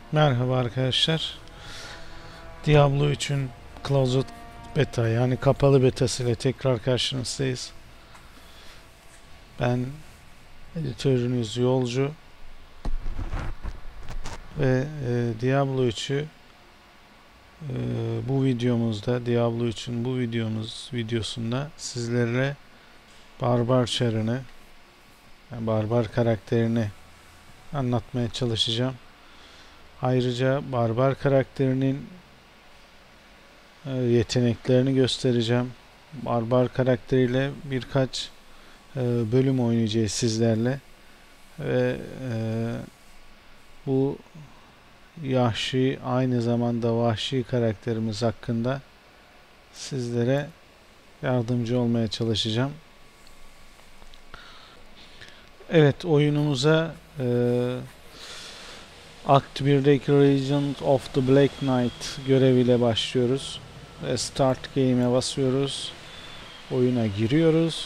Merhaba arkadaşlar. Diablo 3'ün Closed Beta yani kapalı betası ile tekrar karşınızdayız. Ben editörünüz Yolcu ve Diablo 3'ü bu videomuzda Diablo 3'ün bu videosunda sizlere Barbar Çarını yani Barbar karakterini anlatmaya çalışacağım. Ayrıca Barbar karakterinin yeteneklerini göstereceğim. Barbar karakteriyle birkaç bölüm oynayacağız sizlerle. Ve bu Yahşi aynı zamanda vahşi karakterimiz hakkında sizlere yardımcı olmaya çalışacağım. Evet, oyunumuza Act 1'deki Regent of the Black Knight göreviyle başlıyoruz. Ve Start Game'e basıyoruz. Oyuna giriyoruz.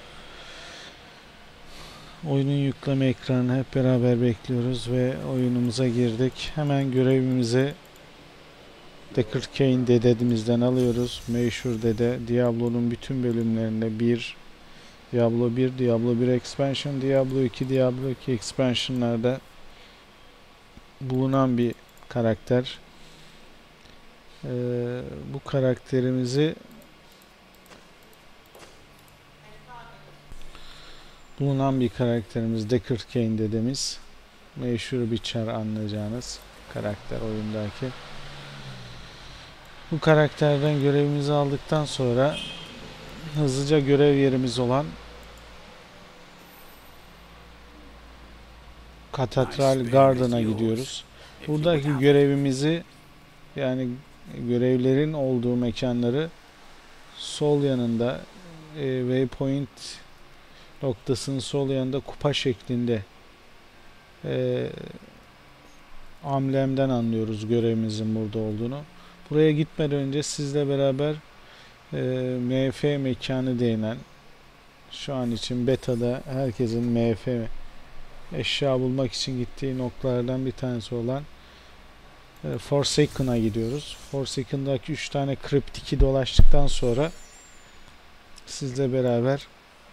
Oyunun yükleme ekranını hep beraber bekliyoruz ve oyunumuza girdik. Hemen görevimizi Deckard Cain dedemizden alıyoruz. Meşhur dede. Diablo'nun bütün bölümlerinde Diablo 1, Diablo 1 Expansion, Diablo 2, Diablo 2 Expansion'larda bulunan bir karakter. Bu karakterimizi Deckard Cain dedemiz. Meşhur bir çar, anlayacağınız karakter oyundaki. Bu karakterden görevimizi aldıktan sonra hızlıca görev yerimiz olan Cathedral Garden'a gidiyoruz. Buradaki görevimizi, yani görevlerin olduğu mekanları sol yanında waypoint noktasının sol yanında kupa şeklinde amblemden anlıyoruz görevimizin burada olduğunu. Buraya gitmeden önce sizle beraber MF mekanı denilen, şu an için beta'da herkesin MF eşya bulmak için gittiği noktalardan bir tanesi olan Forsaken'a gidiyoruz. Forsaken'daki 3 tane kriptiki dolaştıktan sonra sizle beraber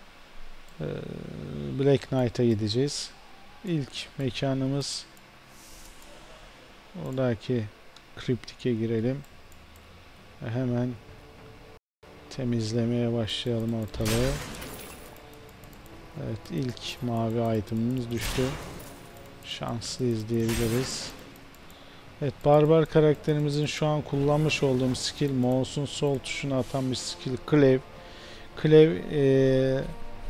Black Knight'a gideceğiz. İlk mekanımız oradaki kriptike girelim ve hemen temizlemeye başlayalım ortalığı. Evet, ilk mavi itemimiz düştü. Şanslıyız diyebiliriz. Evet, Barbar karakterimizin şu an kullanmış olduğum skill, mouse'un sol tuşuna atan bir skill, Cleave. Cleave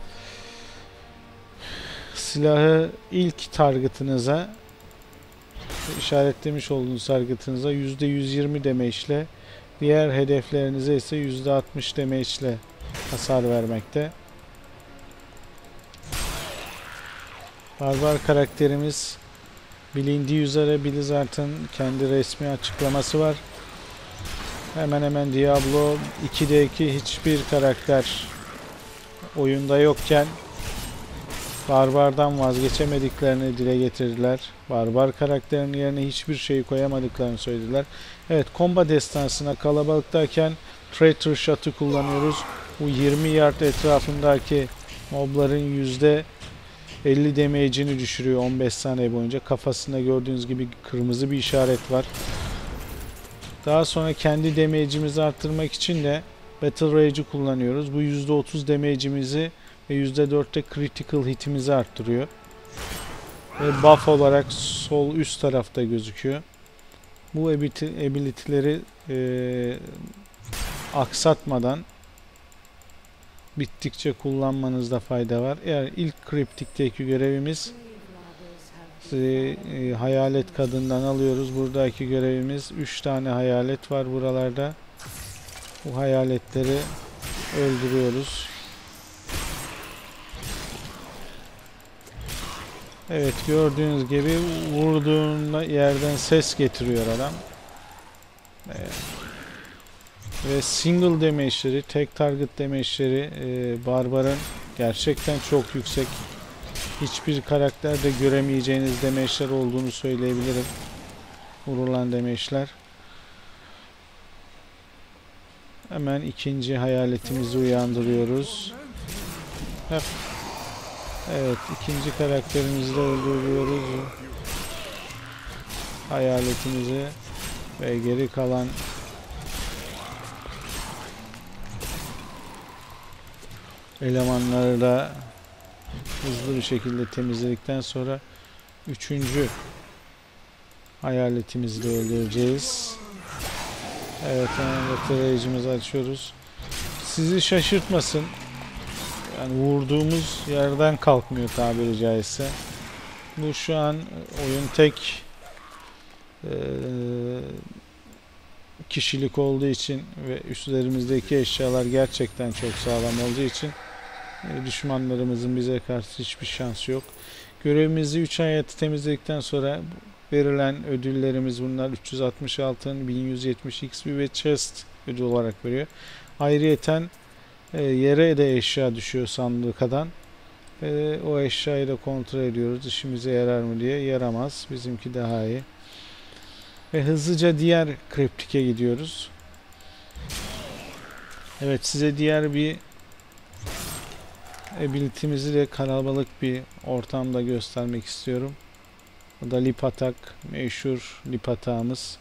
silahı ilk targetınıza, işaretlemiş olduğunuz targetınıza %120 damage ile, diğer hedeflerinize ise %60 damage ile hasar vermekte. Barbar karakterimiz bilindiği üzere Blizzard'ın kendi resmi açıklaması var. Hemen hemen Diablo 2'deki hiçbir karakter oyunda yokken Barbar'dan vazgeçemediklerini dile getirdiler. Barbar karakterinin yerine hiçbir şeyi koyamadıklarını söylediler. Evet, combat destansına kalabalıktayken Traitor Shot'u kullanıyoruz. Bu 20 yard etrafındaki mobların %50 damage'ini düşürüyor 15 saniye boyunca. Kafasında gördüğünüz gibi kırmızı bir işaret var. Daha sonra kendi damage'imizi arttırmak için de Battle Rage'i kullanıyoruz. Bu %30 damage'imizi ve %4'te critical hitimizi arttırıyor. Ve buff olarak sol üst tarafta gözüküyor. Bu ability'leri aksatmadan bittikçe kullanmanızda fayda var. Eğer ilk kriptikteki görevimiz hayalet kadından alıyoruz. Buradaki görevimiz 3 tane hayalet var buralarda. Bu hayaletleri öldürüyoruz. Evet, gördüğünüz gibi vurduğunda yerden ses getiriyor adam. Ve single damage'leri, tek target damage'leri Barbar'ın gerçekten çok yüksek. Hiçbir karakterde göremeyeceğiniz damage'ler olduğunu söyleyebilirim. vurulan demeçler. Hemen ikinci hayaletimizi uyandırıyoruz. Hep. Evet, ikinci karakterimizi de öldürüyoruz. Hayaletimizi ve geri kalan elemanları da hızlı bir şekilde temizledikten sonra üçüncü hayaletimizi de öldüreceğiz. Evet, hemen batırıcımızı açıyoruz. Sizi şaşırtmasın. Yani vurduğumuz yerden kalkmıyor tabiri caizse. Bu şu an oyun tek kişilik olduğu için ve üstlerimizdeki eşyalar gerçekten çok sağlam olduğu için düşmanlarımızın bize karşı hiçbir şansı yok. Görevimizi 3 hayatı temizledikten sonra verilen ödüllerimiz bunlar. 366, 1170 XP ve chest ödül olarak veriyor. Ayrıyeten yere de eşya düşüyor sandıkadan. O eşyayı da kontrol ediyoruz. İşimize yarar mı diye. Yaramaz. Bizimki daha iyi. Ve hızlıca diğer kriptike gidiyoruz. Evet, size diğer bir ability'mizi de kalabalık bir ortamda göstermek istiyorum. Bu da Lip Attack, meşhur Lip Attack'ımız.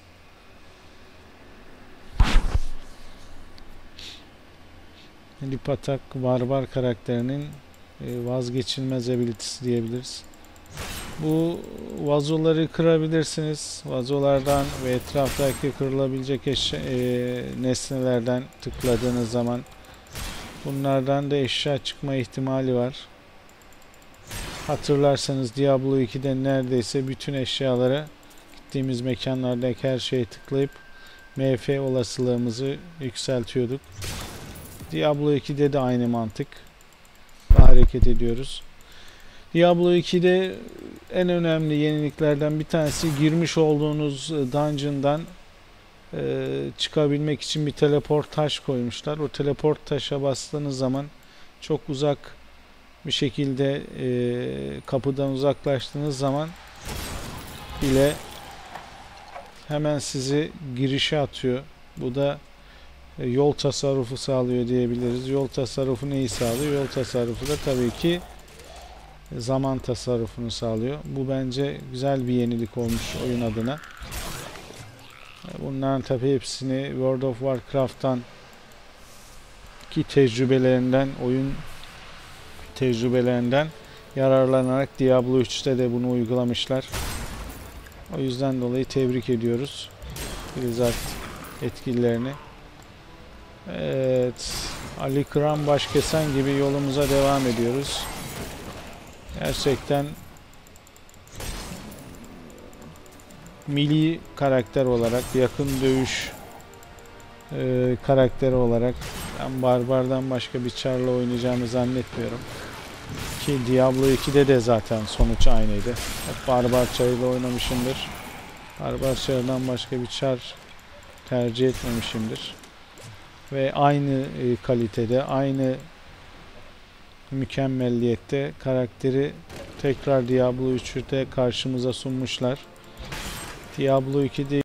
Lip Attack, barbar karakterinin vazgeçilmez ability'si diyebiliriz. Bu vazoları kırabilirsiniz. Vazolardan ve etraftaki kırılabilecek nesnelerden tıkladığınız zaman bunlardan da eşya çıkma ihtimali var. Hatırlarsanız Diablo 2'de neredeyse bütün eşyalara gittiğimiz mekanlardaki her şeye tıklayıp MF olasılığımızı yükseltiyorduk. Diablo 2'de de aynı mantık hareket ediyoruz. Diablo 2'de en önemli yeniliklerden bir tanesi girmiş olduğunuz dungeon'dan çıkabilmek için bir teleport taş koymuşlar. O teleport taşa bastığınız zaman çok uzak bir şekilde kapıdan uzaklaştığınız zaman bile hemen sizi girişe atıyor. Bu da yol tasarrufu sağlıyor diyebiliriz. Yol tasarrufu neyi sağlıyor? Yol tasarrufu da tabii ki zaman tasarrufunu sağlıyor. Bu bence güzel bir yenilik olmuş oyun adına. Bunların tabii hepsini World of Warcraft'tan ki oyun tecrübelerinden yararlanarak Diablo 3'te de bunu uygulamışlar. O yüzden dolayı tebrik ediyoruz Blizzard yetkililerini. Evet, Ali Kıran Başkesen gibi yolumuza devam ediyoruz. Gerçekten milli karakter olarak, yakın dövüş karakteri olarak ben Barbar'dan başka bir çarla oynayacağımı zannetmiyorum. Ki Diablo 2'de de zaten sonuç aynıydı. Hep Barbar çarıyla oynamışımdır. Barbar çarından başka bir çar tercih etmemişimdir. Ve aynı kalitede, aynı mükemmelliyette karakteri tekrar Diablo 3'te karşımıza sunmuşlar. Diablo 2'de